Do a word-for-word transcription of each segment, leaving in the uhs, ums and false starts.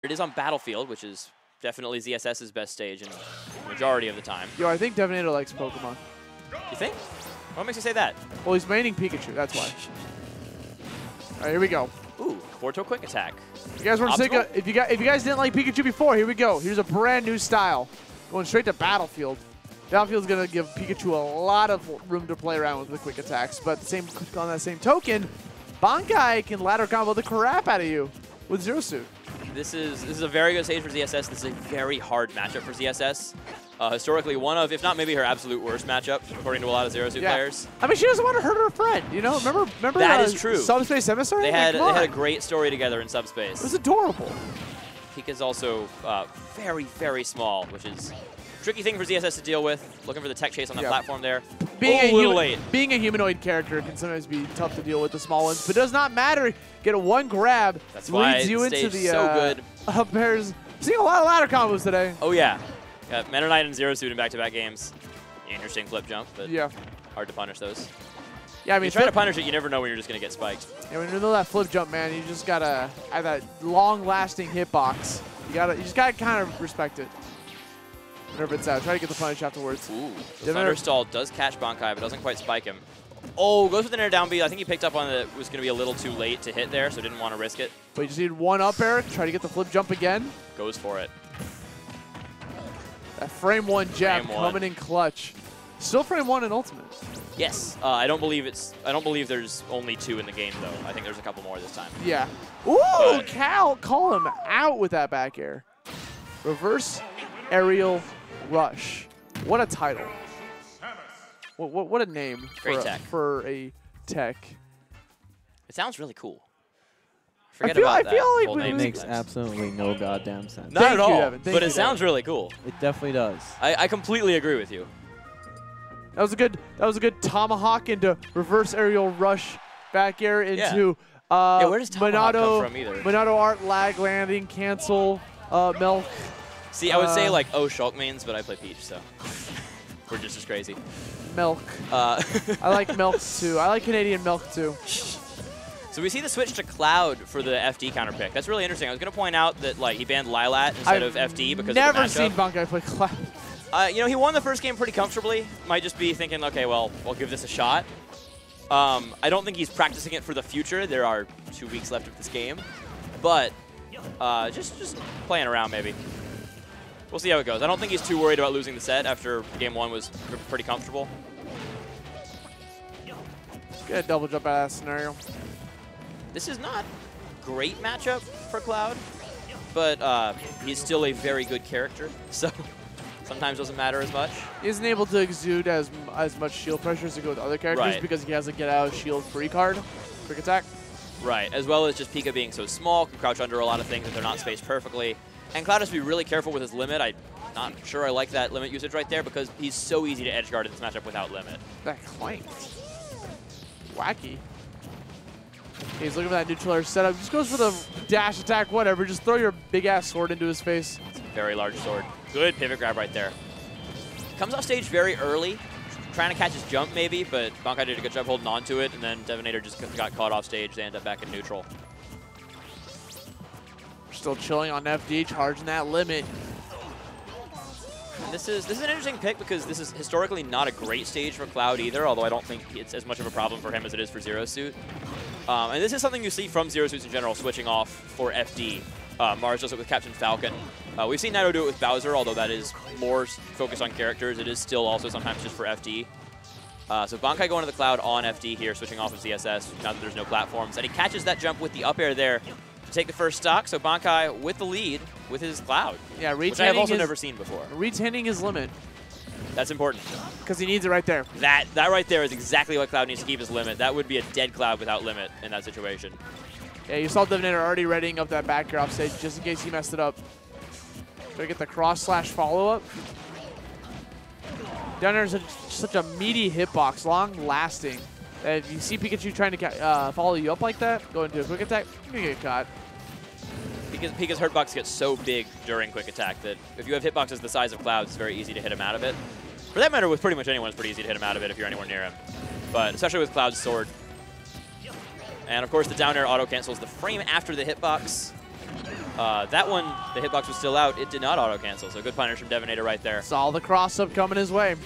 It is on Battlefield, which is definitely ZSS's best stage in the majority of the time. Yo, I think Devenator likes Pokemon. You think? What makes you say that? Well, he's maining Pikachu. That's why. All right, here we go. Ooh, forward to a quick attack. You guys weren't sick of, if you guys if you guys didn't like Pikachu before, here we go. Here's a brand new style, going straight to Battlefield. Battlefield's gonna give Pikachu a lot of room to play around with the quick attacks, but the same on that same token, Bankai can ladder combo the crap out of you with Zero Suit. This is this is a very good stage for Z S S. This is a very hard matchup for Z S S. Uh, historically, one of, if not maybe her absolute worst matchup, according to a lot of Zero Suit Yeah. players. I mean, she doesn't want to hurt her friend. You know, remember? Remember That uh, is true. Subspace Emissary. They had Like, they come had a on. great story together in Subspace. It was adorable. Pika's also uh, very very small, which is a tricky thing for Z S S to deal with. Looking for the tech chase on the Yeah. platform there. Being, oh, a a little human- late. being a humanoid character can sometimes be tough to deal with the small ones, but it does not matter. Get a one grab, That's why leads you the into stage the is so uh, good. Up airs. Seeing a lot of ladder combos today. Oh yeah, got Meta Knight and Zero Suit in back-to-back games. Interesting flip jump, but Yeah. hard to punish those. Yeah, I If mean, you try to flip, punish it, you never know when you're just gonna get spiked. yeah, when you know that flip jump, man, you just gotta have that long-lasting hitbox. You gotta, you just gotta kind of respect it. Whenever it's out, try to get the punish afterwards. Ooh, the Didn't Thunder I- Stall does catch Bankai, but doesn't quite spike him. Oh, goes with an air down B. I think he picked up on that it was going to be a little too late to hit there, so didn't want to risk it. But you just need one up air, try to get the flip jump again. Goes for it. That frame one jab Frame one. coming in clutch. Still frame one in ultimate. Yes, uh, I don't believe it's. I don't believe there's only two in the game though. I think there's a couple more this time. Yeah. Ooh, But- Cal, call him out with that back air. Reverse aerial rush. What a title. What, what, what a name for Great a, tech. for a tech. It sounds really cool. Forget feel- about I that. feel like whole we- It name makes sometimes. absolutely no goddamn sense. Not Thank at you, all. Devin. Thank But you, it sounds really cool. It definitely does. I, I completely agree with you. That was a good. That was a good tomahawk into reverse aerial rush back air into uh, Yeah, where does tomahawk come Monado, from either? Monado art lag landing cancel uh, milk. See, I would say Uh, like oh Shulk mains, but I play Peach, so we're just as crazy. Milk. Uh, I like milk too. I like Canadian milk too. So we see the switch to Cloud for the F D counter pick. That's really interesting. I was going to point out that like he banned Lilat instead I've of F D because never of the matchup. seen Bankai play Cloud. Uh, you know, he won the first game pretty comfortably. Might just be thinking, okay, well, I'll give this a shot. Um, I don't think he's practicing it for the future. There are two weeks left of this game. But uh, just, just playing around, maybe. We'll see how it goes. I don't think he's too worried about losing the set after game one was pretty comfortable. Good double jump out of that scenario. This is not great matchup for Cloud, but uh, he's still a very good character, so sometimes doesn't matter as much. He isn't able to exude as as much shield pressure as he go with other characters Right. because he has a get out of shield free card, quick attack. Right, as well as just Pika being so small, can crouch under a lot of things if they're not spaced perfectly. And Cloud has to be really careful with his limit. I'm not sure I like that limit usage right there because he's so easy to edge guard in this matchup without limit. That clanked. Wacky. He's looking for that neutral air setup. Just goes for the dash attack, whatever. Just throw your big ass sword into his face. It's a very large sword. Good pivot grab right there. Comes off stage very early, trying to catch his jump maybe, but Bankai did a good job holding on to it, and then Devenator just got caught off stage. They end up back in neutral. Still chilling on F D, charging that limit. And this is this is an interesting pick because this is historically not a great stage for Cloud either, although I don't think it's as much of a problem for him as it is for Zero Suit. Um, and this is something you see from Zero Suits in general, switching off for F D. Uh, Mars does it with Captain Falcon. Uh, we've seen Naito do it with Bowser, although that is more s- focused on characters. It is still also sometimes just for F D. Uh, so Bankai going to the Cloud on F D here, switching off of Z S S, now that there's no platforms. And he catches that jump with the up air there to take the first stock. So Bankai with the lead with his Cloud, Yeah, which I have retaining also his, never seen before. retaining his limit That's important. because he needs it right there. That that right there is exactly what Cloud needs to keep his limit. That would be a dead Cloud without limit in that situation. Yeah, you saw Devenator already readying up that back air off stage just in case he messed it up. Gonna get the cross slash follow up. Down there's a, such a meaty hitbox, long lasting. That if you see Pikachu trying to ca- uh, follow you up like that, go into a quick attack, you're gonna get caught. Because Pika's hurtbox gets so big during quick attack that if you have hitboxes the size of Cloud's, it's very easy to hit him out of it. For that matter, with pretty much anyone, it's pretty easy to hit him out of it if you're anywhere near him. But especially with Cloud's sword. And of course, the down air auto cancels the frame after the hitbox. Uh, that one, the hitbox was still out. It did not auto-cancel, so good punish from Devonator right there. Saw the cross-up coming his way.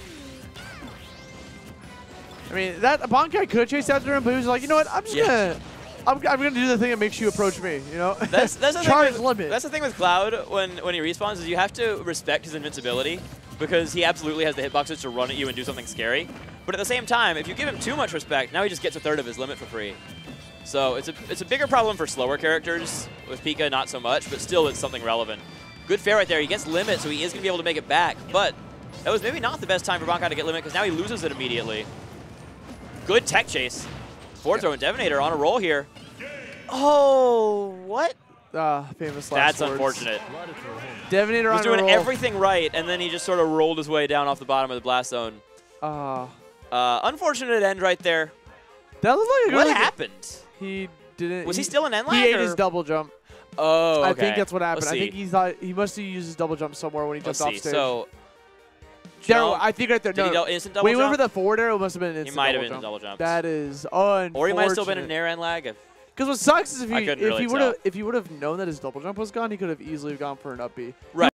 I mean, that Bankai could chase after him, but he was like, you know what, I'm just Yeah. gonna, I'm, I'm gonna do the thing that makes you approach me, you know? That's, that's, the Charge thing with, limit. that's the thing with Cloud when, when he respawns is you have to respect his invincibility because he absolutely has the hitboxes to run at you and do something scary. But at the same time, if you give him too much respect, now he just gets a third of his limit for free. So it's a, it's a bigger problem for slower characters. With Pika, not so much, but still it's something relevant. Good fair right there. He gets limit, so he is going to be able to make it back. But that was maybe not the best time for Bankai to get limit because now he loses it immediately. Good tech chase. Forward throw and Devonator on a roll here. Oh, what? Uh, famous last That's words. unfortunate. Devonator He was on doing a roll. everything right, and then he just sort of rolled his way down off the bottom of the blast zone. Uh, Uh, unfortunate end right there. that looked like a What really good- happened? He didn't. Was he still in end lag, He ate or- his double jump. Oh, okay. I think that's what happened. Let's I see. think he thought he must have used his double jump somewhere when he Let's jumped see. off stage. So, there, jump. I think right there. Did no, he do instant double when he jump? went for the forward arrow, it must have been an He instant might have double been jump. double jumps. That is unfortunate. Or he might have still been in air end lag. Because what sucks is if I he couldn't if really he would have tell. if he would have known that his double jump was gone, he could have easily gone for an up B. Right.